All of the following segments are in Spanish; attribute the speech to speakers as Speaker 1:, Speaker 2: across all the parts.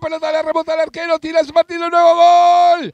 Speaker 1: pelota, le rebota al arquero, tira San Martín, un nuevo gol.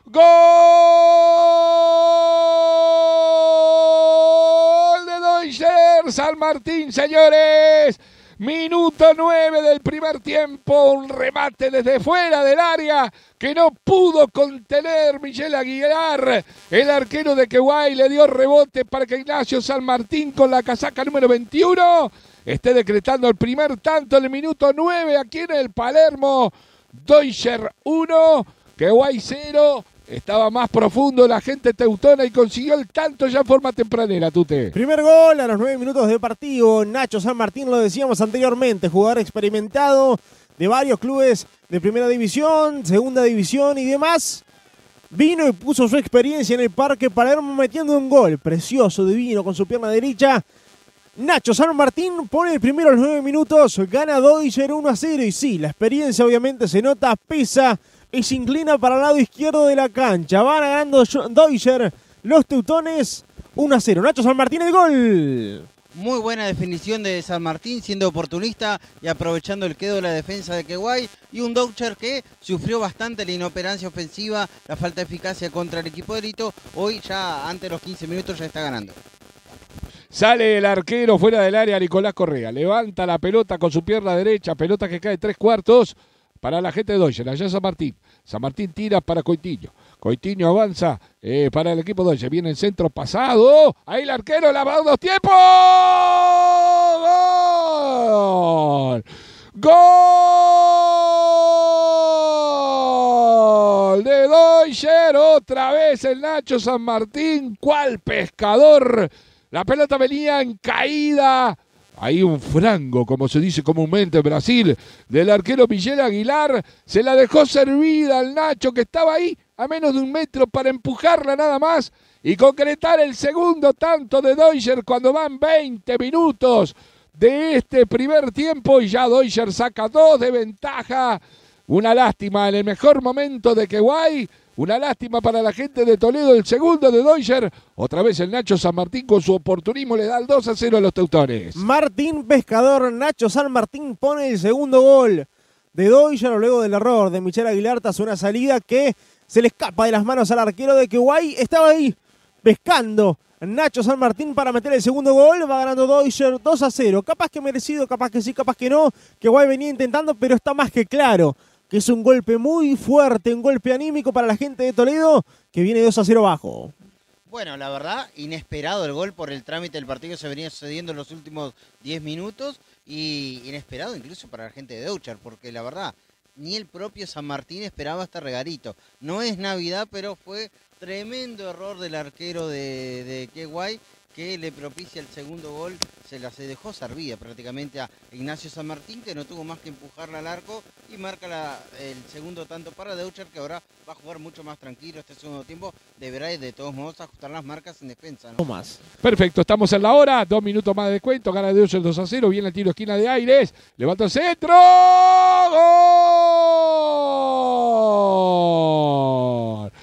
Speaker 1: ¡Gol de Deutscher! San Martín, señores. Minuto 9 del primer tiempo, un remate desde fuera del área que no pudo contener Michel Aguilar. El arquero de Queguay le dio rebote para que Ignacio San Martín con la casaca número 21 esté decretando el primer tanto en el minuto 9 aquí en el Palermo. Deutscher 1, Queguay 0. Estaba más profundo la gente teutona y consiguió el tanto ya en forma tempranera, Tute.
Speaker 2: Primer gol a los 9 minutos de partido. Nacho San Martín, lo decíamos anteriormente, jugador experimentado de varios clubes de primera división, segunda división y demás. Vino y puso su experiencia en el Parque Palermo metiendo un gol precioso, divino, con su pierna derecha. Nacho San Martín pone el primero a los 9 minutos, gana Deutscher 1-0 y sí, la experiencia obviamente se nota, pesa y se inclina para el lado izquierdo de la cancha. Van ganando Deutscher, los teutones 1-0. Nacho San Martín el gol.
Speaker 3: Muy buena definición de San Martín, siendo oportunista y aprovechando el quedo de la defensa de Queguay. Y un Deutscher que sufrió bastante la inoperancia ofensiva, la falta de eficacia contra el equipo de Lito. Hoy ya antes de los 15 minutos ya está ganando.
Speaker 1: Sale el arquero fuera del área, Nicolás Correa. Levanta la pelota con su pierna derecha, pelota que cae 3/4 para la gente de Deutscher. Allá San Martín. San Martín tira para Coitiño. Coitiño avanza para el equipo de Deutscher. Viene el centro pasado. Ahí el arquero la va a 2 tiempos. ¡Gol! ¡Gol! De Deutscher. Otra vez el Nacho San Martín. ¿Cuál pescador? La pelota venía en caída. Ahí un frango, como se dice comúnmente en Brasil, del arquero Miguel Aguilar. Se la dejó servida al Nacho, que estaba ahí a menos de 1 metro para empujarla nada más y concretar el segundo tanto de Deutscher cuando van 20 minutos de este primer tiempo y ya Deutscher saca 2 de ventaja. Una lástima en el mejor momento de Queguay. Una lástima para la gente de Toledo, el segundo de Deutscher. Otra vez el Nacho San Martín con su oportunismo le da el 2-0 a los teutones.
Speaker 2: Martín Pescador, Nacho San Martín pone el segundo gol de Deutscher luego del error de Michel Aguilar tras una salida que se le escapa de las manos al arquero de Queguay. Estaba ahí pescando Nacho San Martín para meter el segundo gol. Va ganando Deutscher 2-0. Capaz que merecido, capaz que sí, capaz que no. Queguay venía intentando, pero está más que claro que es un golpe muy fuerte, un golpe anímico para la gente de Toledo, que viene 2-0 bajo.
Speaker 3: Bueno, la verdad, inesperado el gol por el trámite del partido que se venía sucediendo en los últimos 10 minutos y inesperado incluso para la gente de Deutscher, porque la verdad, ni el propio San Martín esperaba este regalito. No es Navidad, pero fue tremendo error del arquero de Queguay que le propicia el segundo gol. Se dejó servida prácticamente a Ignacio San Martín, que no tuvo más que empujarla al arco y marca el segundo tanto para Deutscher, que ahora va a jugar mucho más tranquilo este segundo tiempo. Deberá de todos modos ajustar las marcas en defensa, ¿no?
Speaker 2: Más.
Speaker 1: Perfecto, estamos en la hora, 2 minutos más de descuento, gana Deutscher 2-0, viene el tiro de esquina de Aires, levanta el centro, ¡gol!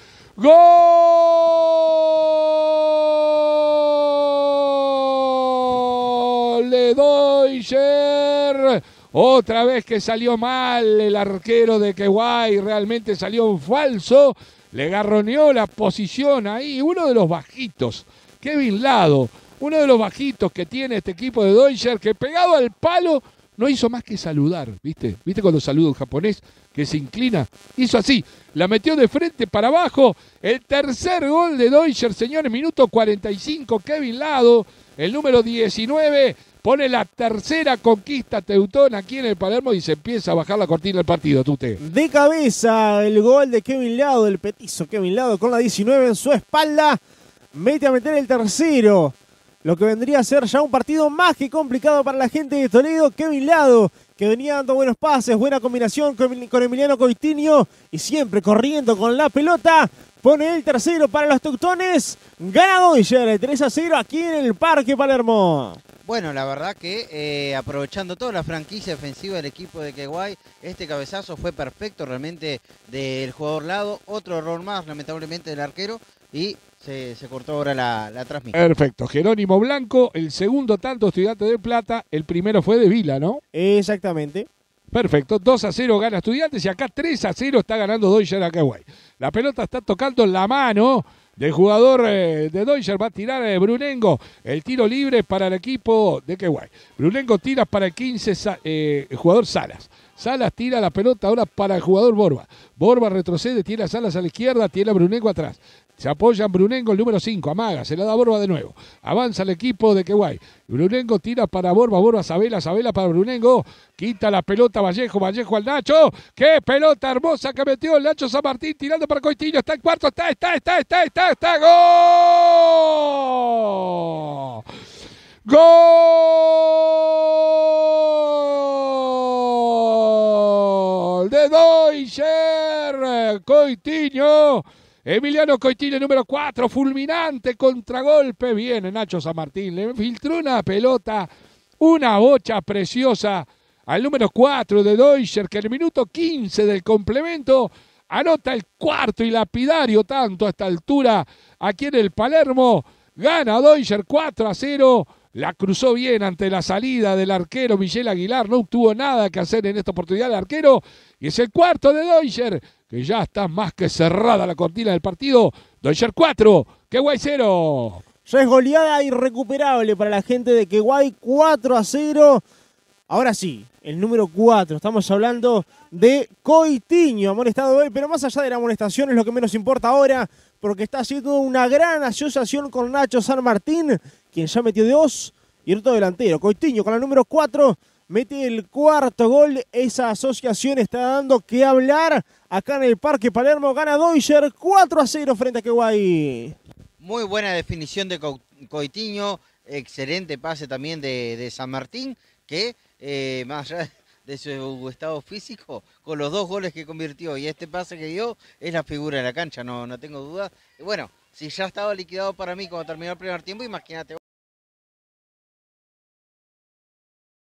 Speaker 1: ¡Gol de Deutscher! Otra vez que salió mal el arquero de Queguay, realmente salió un falso, le garroneó la posición ahí, uno de los bajitos, Kevin Lado, uno de los bajitos que tiene este equipo de Deutscher, que pegado al palo no hizo más que saludar, ¿viste? ¿Viste cuando saluda un japonés que se inclina? Hizo así, la metió de frente para abajo, el tercer gol de Deutscher, señores, minuto 45, Kevin Lado, el número 19, pone la tercera conquista teutona aquí en el Palermo y se empieza a bajar la cortina del partido, Tute.
Speaker 2: De cabeza el gol de Kevin Lado, el petizo Kevin Lado con la 19 en su espalda, mete a meter el tercero. Lo que vendría a ser ya un partido más que complicado para la gente de Toledo. Kevin Lado, que venía dando buenos pases, buena combinación con Emiliano Coitiño y siempre corriendo con la pelota. Pone el tercero para los teutones. Gana Deutscher 3-0 aquí en el Parque Palermo.
Speaker 3: Bueno, la verdad que aprovechando toda la franquicia ofensiva del equipo de Queguay, este cabezazo fue perfecto realmente del jugador Lado. Otro error más, lamentablemente, del arquero y se cortó ahora la transmisión.
Speaker 1: Perfecto, Jerónimo Blanco, el segundo tanto Estudiantes de Plata, el primero fue de Vila, ¿no?
Speaker 2: Exactamente.
Speaker 1: Perfecto, 2-0 gana Estudiantes y acá 3-0 está ganando Deutscher a Keway. La pelota está tocando en la mano del jugador de Deutscher, va a tirar Brunengo. El tiro libre para el equipo de Keway. Brunengo tira para el 15, jugador Salas. Salas tira la pelota ahora para el jugador Borba. Borba retrocede, tiene a Salas a la izquierda, tiene a Brunengo atrás. Se apoya en Brunengo el número 5, amaga, se la da Borba de nuevo. Avanza el equipo de Keway. Brunengo tira para Borba, Borba Sabela para Brunengo. Quita la pelota Vallejo al Nacho. ¡Qué pelota hermosa que metió el Nacho San Martín tirando para Coitinho! Está el cuarto, está. ¡Gol! ¡Gol! De Deutscher. Coitinho. Emiliano Coitinho, número 4, fulminante, contragolpe. Viene Nacho San Martín, le filtró una pelota, una bocha preciosa al número 4 de Deutscher, que en el minuto 15 del complemento anota el cuarto y lapidario tanto a esta altura aquí en el Palermo. Gana Deutscher 4-0. La cruzó bien ante la salida del arquero Miguel Aguilar. No tuvo nada que hacer en esta oportunidad el arquero. Y es el cuarto de Deutscher, que ya está más que cerrada la cortina del partido. Deutscher 4, Keway 0.
Speaker 2: Ya es goleada irrecuperable para la gente de Keway, 4-0. Ahora sí, el número 4. Estamos hablando de Coitinho, amonestado hoy. Pero más allá de la amonestación es lo que menos importa ahora, porque está haciendo una gran asociación con Nacho San Martín, quien ya metió 2, y el otro delantero, Coitinho, con la número 4, mete el cuarto gol. Esa asociación está dando que hablar acá en el Parque Palermo. Gana Deutscher 4-0 frente a Keway.
Speaker 3: Muy buena definición de Coitinho, excelente pase también de San Martín, que más allá de su estado físico, con los 2 goles que convirtió y este pase que dio, es la figura de la cancha, no tengo duda. Y bueno, si ya estaba liquidado para mí cuando terminó el primer tiempo, imagínate.